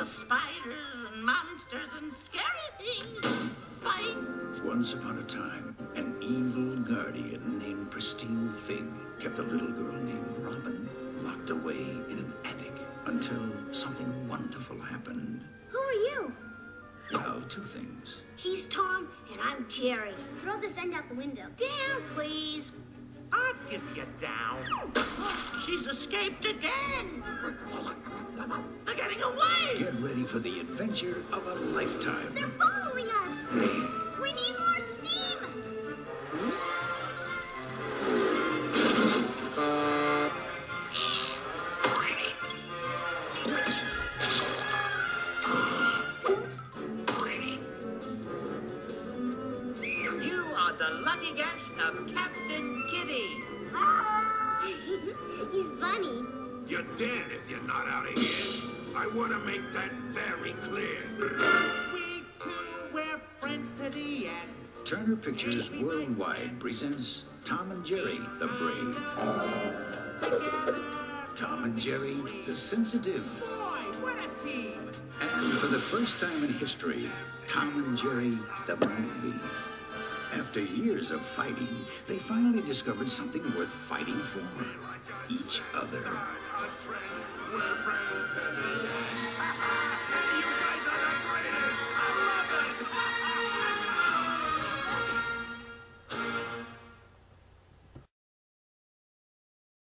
spiders and monsters and scary things fight. Once upon a time, an evil guardian named Pristine Fig kept a little girl named Robin locked away in an attic until something wonderful happened. Who are you? Well, two things. He's Tom, and I'm Jerry. Throw this end out the window. Down, please. I'll get you down. She's escaped again. They're getting away. Get ready for the adventure of a lifetime. They're following us. We need more steam. You are the lucky guest of Captain Kitty. He's funny. You're dead if you're not out of here. I want to make that very clear. We two, we're friends to the end. Turner Pictures Worldwide presents Tom and Jerry, the Brave. Together. Tom and Jerry, the Sensitive. Boy, what a team. And for the first time in history, Tom and Jerry, the movie. After years of fighting, they finally discovered something worth fighting for.